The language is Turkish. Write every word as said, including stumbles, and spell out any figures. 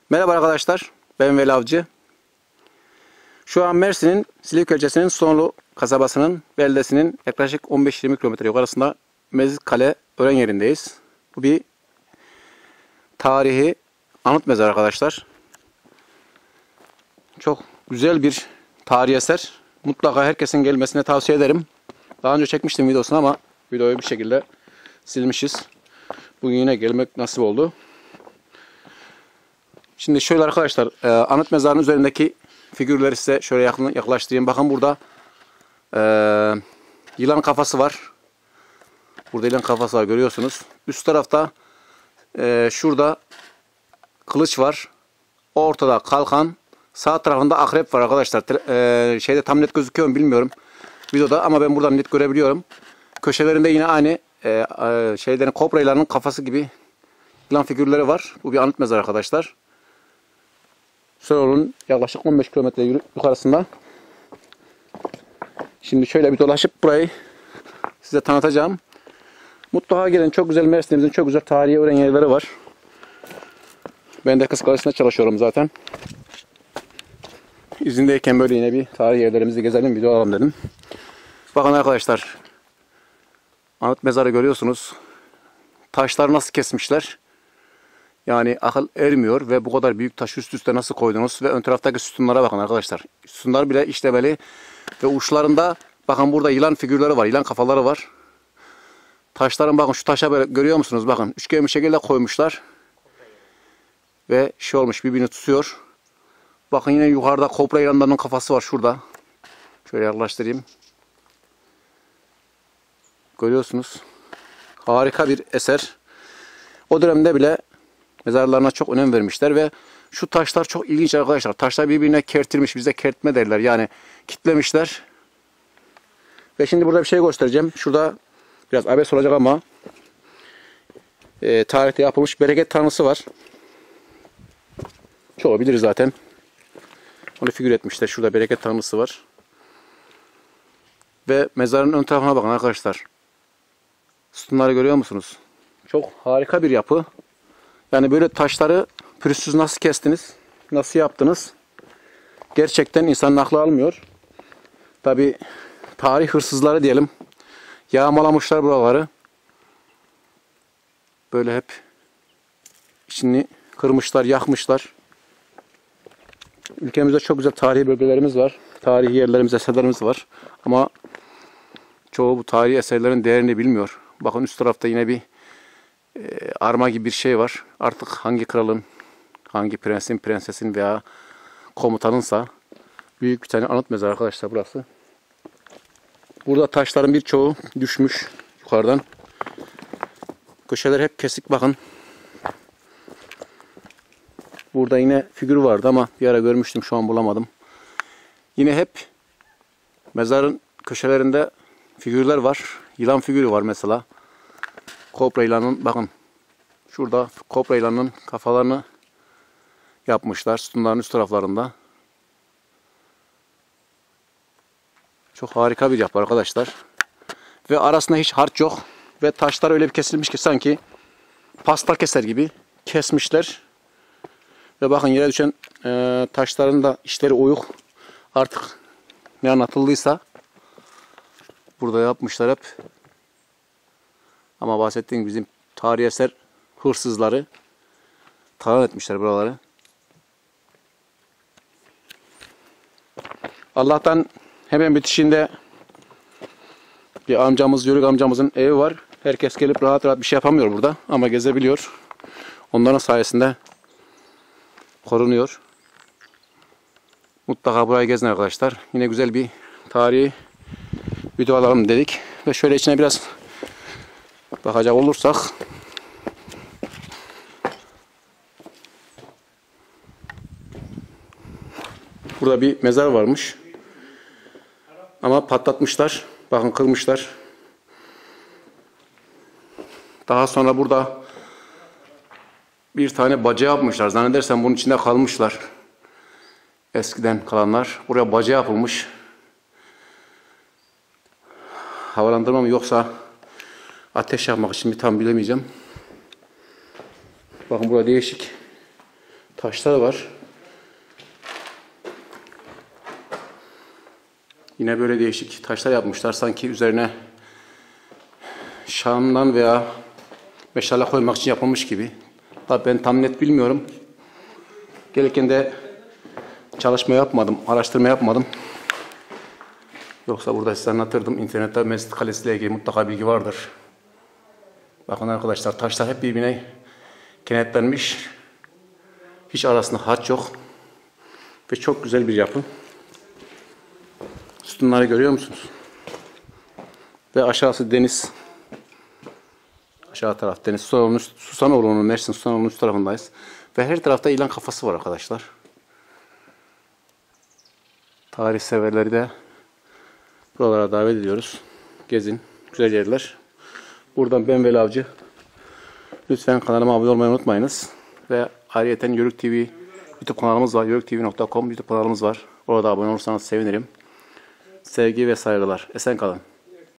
Merhaba arkadaşlar, ben Veli Avcı. Şu an Mersin'in Silivri ilçesinin Sonlu kasabasının, beldesinin yaklaşık on beş yirmi kilometre yukarısında Mezitkale Ören yerindeyiz. Bu bir tarihi anıt mezar arkadaşlar. Çok güzel bir tarihi eser. Mutlaka herkesin gelmesine tavsiye ederim. Daha önce çekmiştim videosunu ama videoyu bir şekilde silmişiz. Bugün yine gelmek nasip oldu. Şimdi şöyle arkadaşlar, e, anıt mezarın üzerindeki figürleri size şöyle yakın, yaklaştırayım. Bakın burada e, yılan kafası var. Burada yılan kafası var, görüyorsunuz. Üst tarafta e, şurada kılıç var. Ortada kalkan. Sağ tarafında akrep var arkadaşlar. E, şeyde tam net gözüküyor mu bilmiyorum videoda ama ben buradan net görebiliyorum. Köşelerinde yine aynı e, e, şeylerin, kobra yılanının kafası gibi yılan figürleri var. Bu bir anıt mezar arkadaşlar. Sonlu'nun yaklaşık on beş kilometre yukarısında. Şimdi şöyle bir dolaşıp burayı size tanıtacağım. Mutlaka gelin. Çok güzel, Mersin'imizin çok güzel tarihi öğren yerleri var. Ben de Kız Kalesi'nde çalışıyorum zaten. İzindeyken böyle yine bir tarihi yerlerimizi gezelim, video alalım dedim. Bakın arkadaşlar. Anıt mezarı görüyorsunuz. Taşları nasıl kesmişler. Yani akıl ermiyor ve bu kadar büyük taşı üst üste nasıl koydunuz? Ve ön taraftaki sütunlara bakın arkadaşlar. Sütunlar bile işlemeli. Ve uçlarında bakın burada yılan figürleri var. Yılan kafaları var. Taşların bakın şu taşa böyle görüyor musunuz? Bakın üçgen bir şekilde koymuşlar. Ve şey olmuş, birbirini tutuyor. Bakın yine yukarıda kobra yılanlarının kafası var şurada. Şöyle yaklaştırayım. Görüyorsunuz. Harika bir eser. O dönemde bile mezarlarına çok önem vermişler ve şu taşlar çok ilginç arkadaşlar. Taşlar birbirine kertilmiş. Bize kertme derler. Yani kitlemişler. Ve şimdi burada bir şey göstereceğim. Şurada biraz abes olacak ama e, tarihte yapılmış bereket tanrısı var. Çoğu bilir zaten. Onu figür etmişler. Şurada bereket tanrısı var. Ve mezarın ön tarafına bakın arkadaşlar. Sütunları görüyor musunuz? Çok harika bir yapı. Yani böyle taşları pürüzsüz nasıl kestiniz? Nasıl yaptınız? Gerçekten insanın aklı almıyor. Tabi tarih hırsızları diyelim. Yağmalamışlar buraları. Böyle hep içini kırmışlar, yakmışlar. Ülkemizde çok güzel tarihi bölgelerimiz var. Tarihi yerlerimiz, eserlerimiz var. Ama çoğu bu tarihi eserlerin değerini bilmiyor. Bakın üst tarafta yine bir e, arma gibi bir şey var. Artık hangi kralın, hangi prensin, prensesin veya komutanınsa büyük bir tane anıt mezar arkadaşlar burası. Burada taşların birçoğu düşmüş yukarıdan. Köşeler hep kesik bakın. Burada yine figür vardı ama bir ara görmüştüm, şu an bulamadım. Yine hep mezarın köşelerinde figürler var. Yılan figürü var mesela. Kobra yılanın, bakın şurada kobra yılanın kafalarını yapmışlar sütunların üst taraflarında. Çok harika bir yapı arkadaşlar. Ve arasında hiç harç yok. Ve taşlar öyle bir kesilmiş ki sanki pasta keser gibi kesmişler. Ve bakın yere düşen e, taşların da işleri oyuk. Artık ne anlatıldıysa burada yapmışlar hep. Ama bahsettiğim bizim tarihi eser hırsızları talan etmişler buraları. Allah'tan hemen bitişinde bir amcamız, Yörük amcamızın evi var. Herkes gelip rahat rahat bir şey yapamıyor burada ama gezebiliyor. Onların sayesinde korunuyor. Mutlaka burayı gezin arkadaşlar. Yine güzel bir tarihi video alalım dedik. Ve şöyle içine biraz bakacak olursak burada bir mezar varmış. Ama patlatmışlar. Bakın kırmışlar. Daha sonra burada bir tane baca yapmışlar. Zannedersem bunun içinde kalmışlar. Eskiden kalanlar. Buraya baca yapılmış. Havalandırma mı yoksa ateş yapmak için mi tam bilemeyeceğim. Bakın burada değişik taşlar var. Yine böyle değişik taşlar yapmışlar. Sanki üzerine şamdan veya meşale koymak için yapılmış gibi. Tabii ben tam net bilmiyorum. Gelirken de çalışma yapmadım, araştırma yapmadım. Yoksa burada size anlatırdım. İnternette Mescid Kalesi ile ilgili mutlaka bilgi vardır. Bakın arkadaşlar, taşlar hep birbirine kenetlenmiş. Hiç arasında haç yok. Ve çok güzel bir yapı. Sütunları görüyor musunuz? Ve aşağısı deniz. Aşağı taraf deniz. Susanoğlu'nun, Mersin Susanoğlu'nun üst tarafındayız. Ve her tarafta ilan kafası var arkadaşlar. Tarih severleri de buralara davet ediyoruz. Gezin. Güzel yerler. Buradan ben Veli Avcı. Lütfen kanalıma abone olmayı unutmayınız. Ve ayrıca Yörük T V YouTube kanalımız var. yörük t v nokta com YouTube kanalımız var. Orada abone olursanız sevinirim. Sevgi ve saygılar. Esen kalın.